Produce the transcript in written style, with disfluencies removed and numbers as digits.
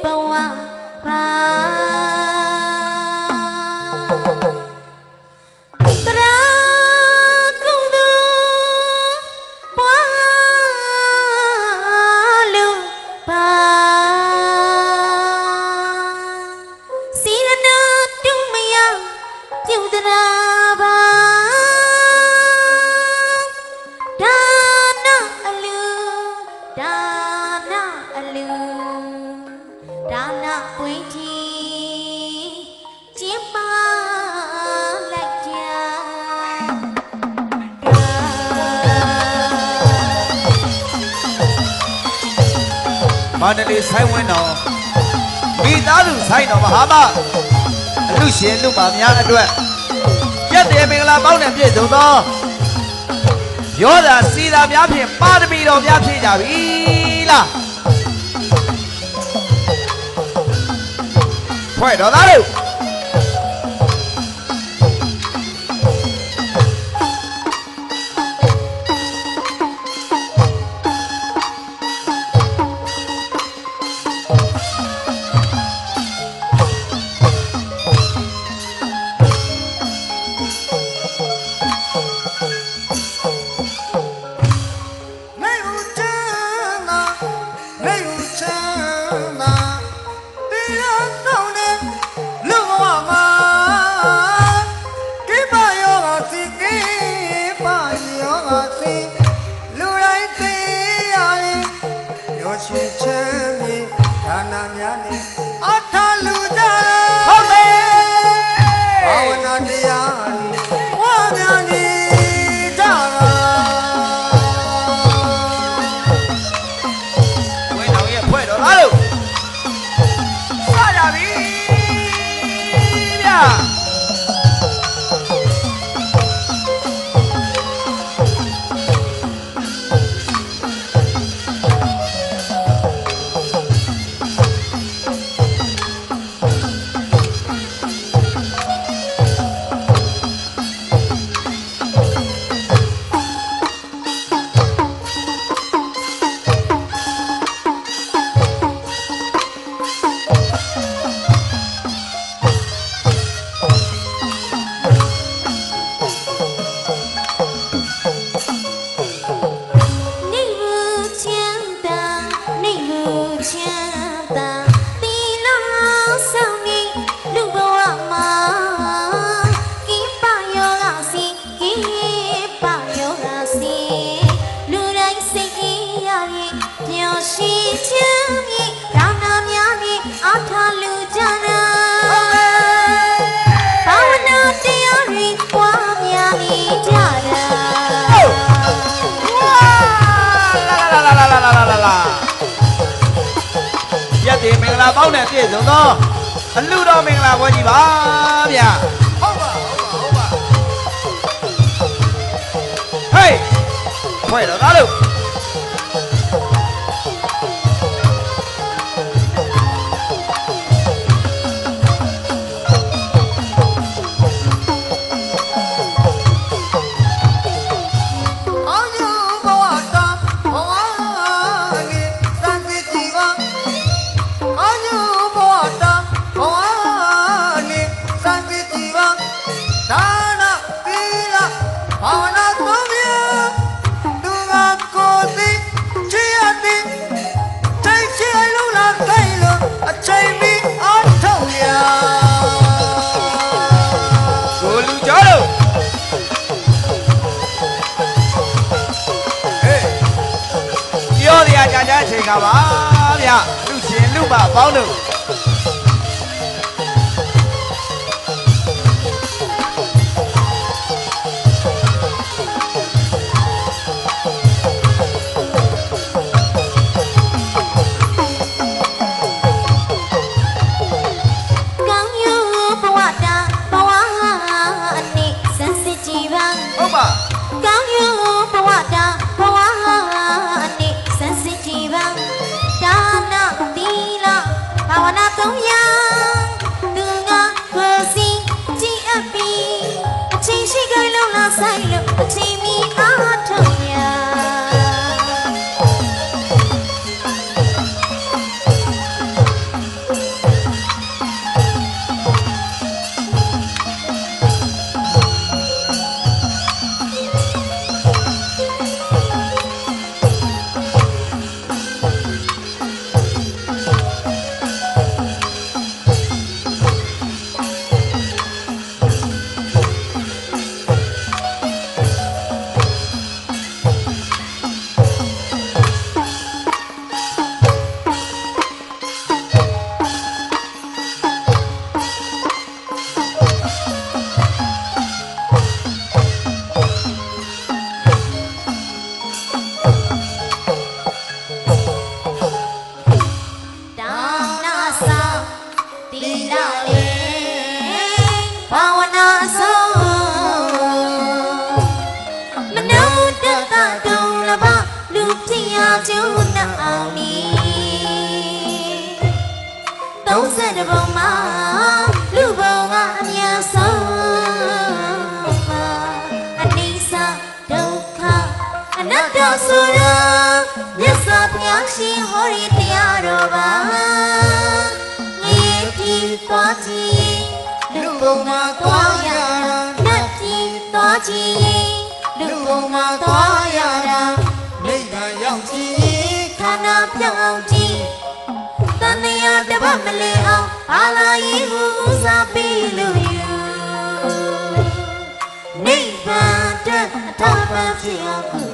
မာနလေးဆိုင်ဝင်းတော်မိသားစုဆိုင်တော်မဟာမလူရှင်လူပါများအတွက်ရက်တယ်မင်္ဂလာပေါင်းနဲ့ပြည့်စုံသောရောသာစီသာများဖြင့်ပါရမီတော်များဖြည့်ကြပြီလားဖွဲ့တော်သားတို့ရက်တယ်မင်္ဂလာပေါင်းနဲ့ပြည့်စုံသောအလူတော်မင်္ဂလာပွဲကြီးပါဗျာဟုတ်ပါဟေးဖွဲ့တော်သားလို့အချိန်ကပါဗျလူရှင်လူပါပေါင်းတို့လေဘာဝနာဆုံးမနုတတတုံလဘလူတိယကျုံနာအောင်နီ30ဘုံမှာလူဘုံကအများဆုံးအနိစ္စဒုက္ခအနတ္တဆိုရမြတ်စွာဘုရားရှင်ဟောရီတရားတော်ပါငရေပြည်သွားကြည့်လူဘုံမှာသွားရတာနတ်ပြည်သွားကြည့်လူဘုံမှာသွားရတာနိဗ္ဗာန်ရောက်ကြည့်ခန္ဓာပြောင်းအောင်ကြည့်တဏှာတပတ်မလဲအောင်ဘာလာရေးကိုဦးစားပေးလို့ယူနိဗ္ဗာန်တက်အထောက်ပံ့ဖြစ်အောင်